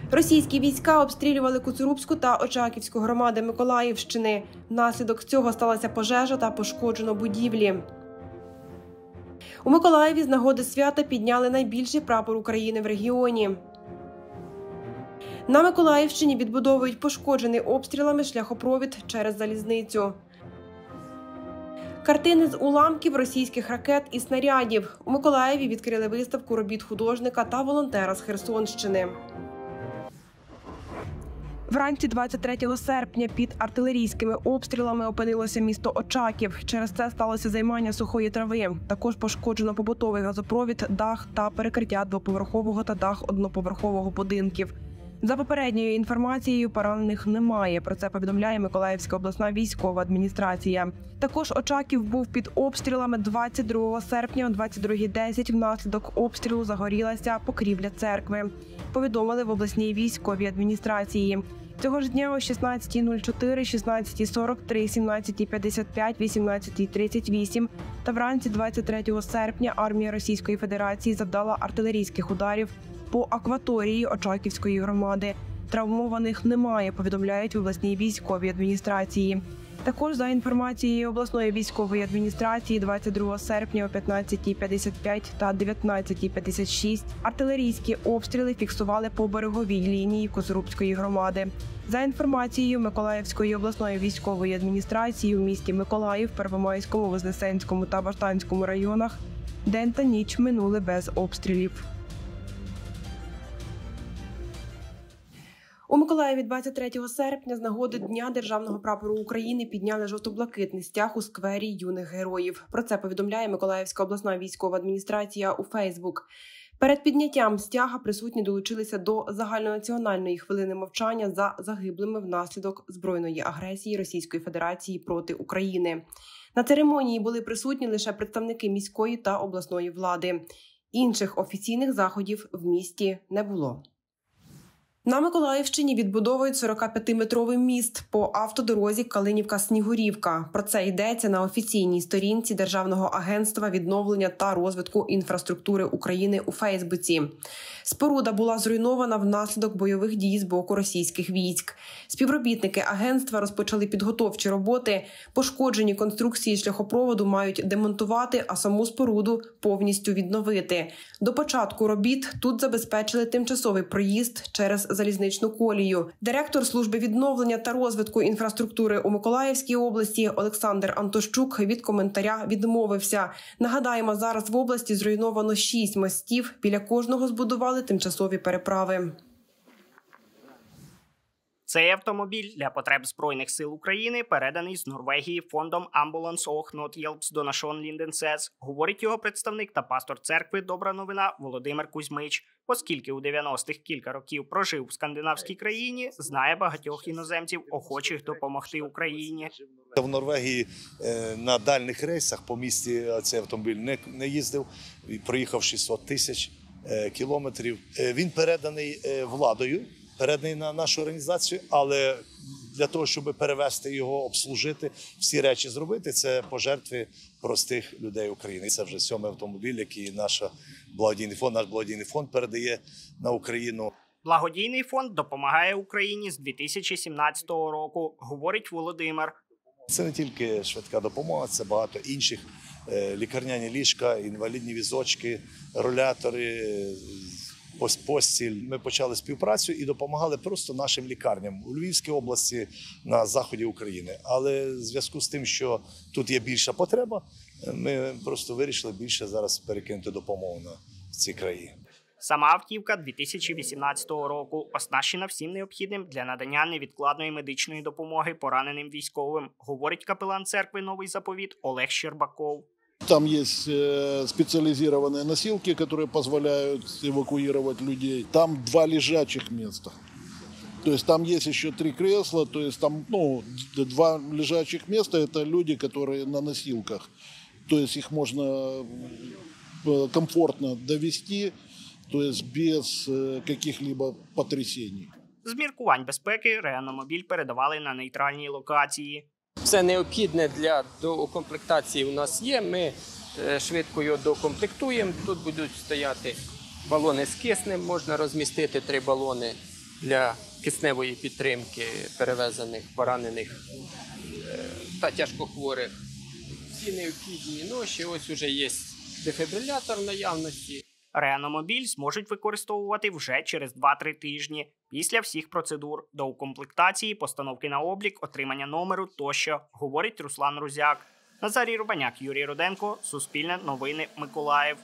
Російські війська обстрілювали Коцурубську та Очаківську громади Миколаївщини. Внаслідок цього сталася пожежа та пошкоджено будівлі. У Миколаєві з нагоди свята підняли найбільший прапор України в регіоні. На Миколаївщині відбудовують пошкоджений обстрілами шляхопровід через залізницю. Картини з уламків російських ракет і снарядів. У Миколаєві відкрили виставку робіт художника та волонтера з Херсонщини. Вранці 23 серпня під артилерійськими обстрілами опинилося місто Очаків. Через це сталося займання сухої трави. Також пошкоджено побутовий газопровід, дах та перекриття двоповерхового та дах одноповерхового будинків. За попередньою інформацією, поранених немає. Про це повідомляє Миколаївська обласна військова адміністрація. Також Очаків був під обстрілами 22 серпня о 22:10. Внаслідок обстрілу загорілася покрівля церкви. Повідомили в обласній військовій адміністрації. Цього ж дня о 16:04, 16:43, 17:55, 18:38 та вранці 23 серпня армія Російської Федерації завдала артилерійських ударів по акваторії Очаківської громади. Травмованих немає, повідомляють в обласній військовій адміністрації. Також за інформацією обласної військової адміністрації 22 серпня о 15:55 та 19:56 артилерійські обстріли фіксували по береговій лінії Коцурубської громади. За інформацією Миколаївської обласної військової адміністрації у місті Миколаїв, Первомайському, Вознесенському та Баштанському районах день та ніч минули без обстрілів. У Миколаєві 23 серпня з нагоди Дня Державного прапору України підняли жовто-блакитний стяг у сквері юних героїв. Про це повідомляє Миколаївська обласна військова адміністрація у Фейсбук. Перед підняттям стяга присутні долучилися до загальнонаціональної хвилини мовчання за загиблими внаслідок збройної агресії Російської Федерації проти України. На церемонії були присутні лише представники міської та обласної влади. Інших офіційних заходів в місті не було. На Миколаївщині відбудовують 45-метровий міст по автодорозі Калинівка-Снігурівка. Про це йдеться на офіційній сторінці Державного агентства відновлення та розвитку інфраструктури України у Фейсбуці. Споруда була зруйнована внаслідок бойових дій з боку російських військ. Співробітники агентства розпочали підготовчі роботи. Пошкоджені конструкції шляхопроводу мають демонтувати, а саму споруду повністю відновити. До початку робіт тут забезпечили тимчасовий проїзд через залізничну колію. Директор служби відновлення та розвитку інфраструктури у Миколаївській області Олександр Антощук від коментаря відмовився. Нагадаємо, зараз в області зруйновано 6 мостів, біля кожного збудували тимчасові переправи. Цей автомобіль для потреб Збройних сил України переданий з Норвегії фондом Ambulance och Nødhjelpsdonasjon Lindenses, говорить його представник та пастор церкви «Добра новина» Володимир Кузьмич. Оскільки у 90-х кілька років прожив в скандинавській країні, знає багатьох іноземців, охочих допомогти Україні. В Норвегії на дальних рейсах по місті цей автомобіль не їздив, проїхав 600 тисяч кілометрів. Він переданий владою, переданий на нашу організацію, але для того, щоб перевезти його, обслужити, всі речі зробити, це пожертви простих людей України. Це вже 7-й автомобіль, який наш благодійний фонд передає на Україну. Благодійний фонд допомагає Україні з 2017 року, говорить Володимир. Це не тільки швидка допомога, це багато інших. Лікарняні ліжка, інвалідні візочки, рулятори, постіль. Ми почали співпрацю і допомагали просто нашим лікарням у Львівській області, на заході України. Але в зв'язку з тим, що тут є більша потреба, ми просто вирішили більше зараз перекинути допомогу на ці краї. Сама автівка 2018 року оснащена всім необхідним для надання невідкладної медичної допомоги пораненим військовим, говорить капелан церкви «Новий заповіт» Олег Щербаков. Там есть специализированные носилки, которые позволяют эвакуировать людей. Там 2 лежачих места. То есть там есть еще 3 кресла, то есть там 2 лежачих места – это люди, которые на носилках. То есть их можно комфортно довести, то есть без каких-либо потрясений. З міркувань безпеки реанімобіль передавали на нейтральній локації. Все необхідне для доукомплектації у нас є, ми швидко його докомплектуємо. Тут будуть стояти балони з киснем, можна розмістити 3 балони. для кисневої підтримки перевезених, поранених та тяжкохворих. Всі необхідні ноші, ось уже є дефібрилятор в наявності. Реанімобіль зможуть використовувати вже через 2-3 тижні після всіх процедур, доукомплектації, постановки на облік, отримання номеру тощо, говорить Руслан Рузяк. Назарій Рубаняк, Юрій Руденко, Суспільне новини, Миколаїв.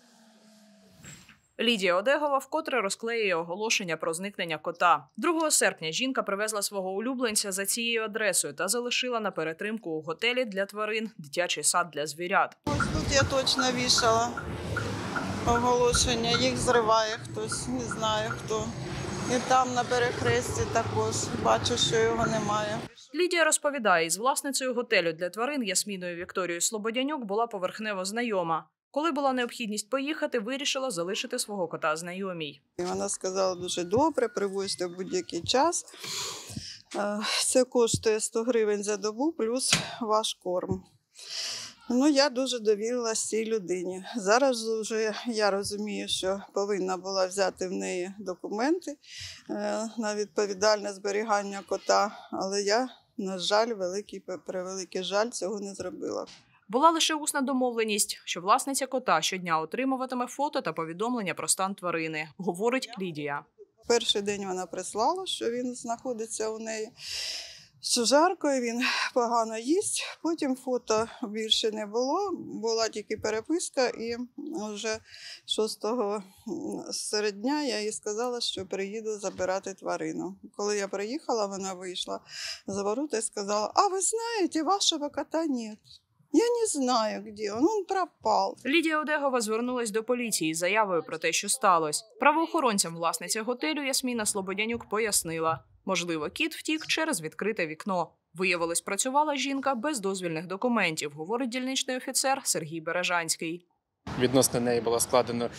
Лідія Одегова вкотре розклеює оголошення про зникнення кота. 2 серпня жінка привезла свого улюбленця за цією адресою та залишила на перетримку у готелі для тварин дитячий сад для звірят. Ось тут я точно вішала оголошення, їх зриває хтось, не знаю хто. І там на перехресті також бачу, що його немає. Лідія розповідає, із власницею готелю для тварин Ясміною Вікторією Слободянюк була поверхнево знайома. Коли була необхідність поїхати, вирішила залишити свого кота знайомій. І вона сказала, дуже добре, привозьте в будь-який час. Це коштує 100 гривень за добу, плюс ваш корм. Я дуже довірилася цій людині. Зараз вже я розумію, що повинна була взяти в неї документи на відповідальне зберігання кота, але я, на жаль, превеликий жаль, цього не зробила. Була лише усна домовленість, що власниця кота щодня отримуватиме фото та повідомлення про стан тварини, говорить Лідія. Перший день вона прислала, що він знаходиться у неї, що жарко, і він погано їсть. Потім фото більше не було, була тільки переписка, і вже 6-го серед дня я їй сказала, що приїду забирати тварину. Коли я приїхала, вона вийшла за ворота і сказала, а ви знаєте, вашого кота нет. Я не знаю, де він пропав. Лідія Одегова звернулась до поліції з заявою про те, що сталося. Правоохоронцям власниця готелю Ясміна Слободянюк пояснила, можливо, кіт втік через відкрите вікно. Виявилось, працювала жінка без дозвільних документів, говорить дільничний офіцер Сергій Бережанський. Відносно неї було складено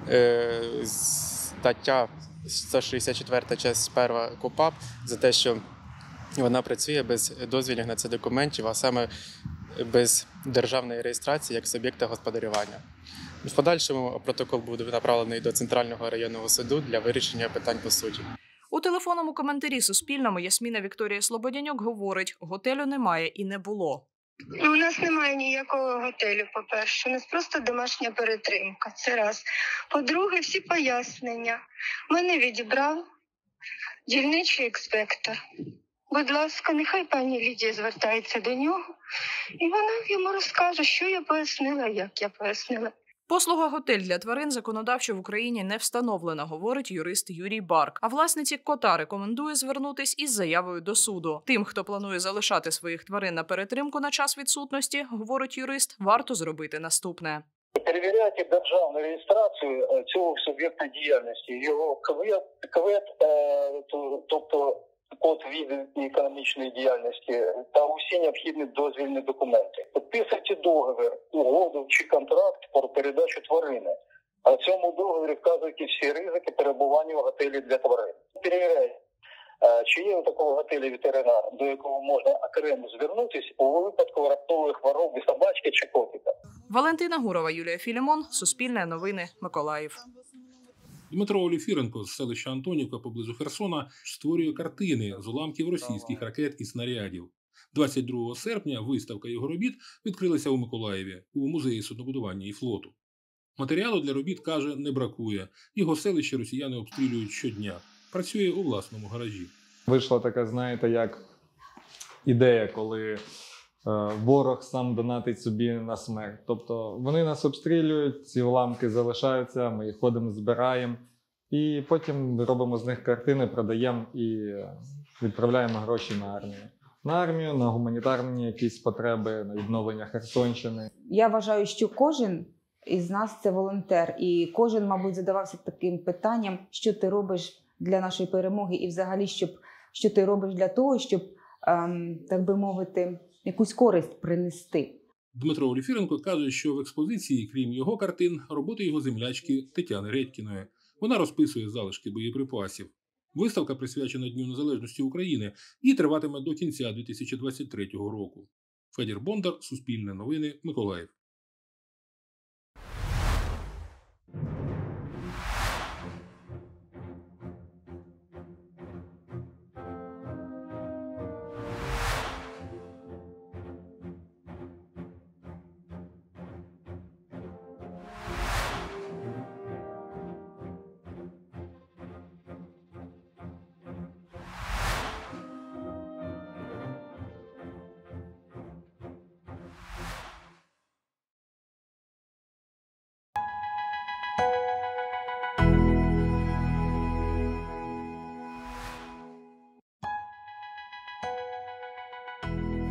стаття 164 частина 1 КУпАП за те, що вона працює без дозвільних на це документів, а саме без державної реєстрації як суб'єкта господарювання. В подальшому протокол буде направлений до Центрального районного суду для вирішення питань по суті. У телефонному коментарі Суспільному Ясміна Вікторія Слободянюк говорить, готелю немає і не було. У нас немає ніякого готелю, по-перше. У нас просто домашня перетримка. Це раз. По-друге, всі пояснення. Мене відібрав дільничий інспектор. Будь ласка, нехай пані Лідія звертається до нього, і вона йому розкаже, що я пояснила, як я пояснила. Послуга «Готель для тварин» законодавчо в Україні не встановлена, говорить юрист Юрій Барк. А власниці кота рекомендує звернутись із заявою до суду. Тим, хто планує залишати своїх тварин на перетримку на час відсутності, говорить юрист, варто зробити наступне. Перевіряйте державну реєстрацію цього суб'єкта діяльності, його КВЕД, тобто код віду економічної діяльності та усі необхідні дозвільні документи. Підписуйте договір, угоду чи контракт про передачу тварини. А в цьому договорі вказуйте всі ризики перебування в готелі для тварин. Перевіряйте, чи є у такого готелю ветеринар, до якого можна окремо звернутися у випадку раптової хвороби собачки чи котика. Валентина Гурова, Юлія Філімон, Суспільне новини, Миколаїв. Дмитро Оліфіренко з селища Антонівка поблизу Херсона створює картини з уламків російських ракет і снарядів. 22 серпня виставка його робіт відкрилася у Миколаєві у музеї суднобудування і флоту. Матеріалу для робіт, каже, не бракує. Його селище росіяни обстрілюють щодня. Працює у власному гаражі. Вийшла така, знаєте, як ідея, коли ворог сам донатить собі на смерть. Тобто вони нас обстрілюють, ці уламки залишаються, ми їх ходимо, збираємо. І потім робимо з них картини, продаємо і відправляємо гроші на армію. На армію, на гуманітарні якісь потреби, на відновлення Херсонщини. Я вважаю, що кожен із нас – це волонтер. І кожен, мабуть, задавався таким питанням, що ти робиш для нашої перемоги і взагалі, що ти робиш для того, щоб, так би мовити, якусь користь принести. Дмитро Оліфіренко каже, що в експозиції, крім його картин, роботи його землячки Тетяни Редькіної. Вона розписує залишки боєприпасів. Виставка присвячена Дню Незалежності України і триватиме до кінця 2023 року. Федір Бондар, Суспільне новини, Миколаїв.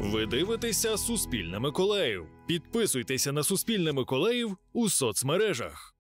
Ви дивитеся «Суспільне Миколаїв». Підписуйтеся на «Суспільне Миколаїв» у соцмережах.